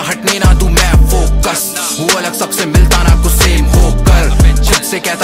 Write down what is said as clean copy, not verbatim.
हटने ना दूं मैं फोकस, वो अलग सबसे मिलता ना कुछ सेम होकर, खुद से कहता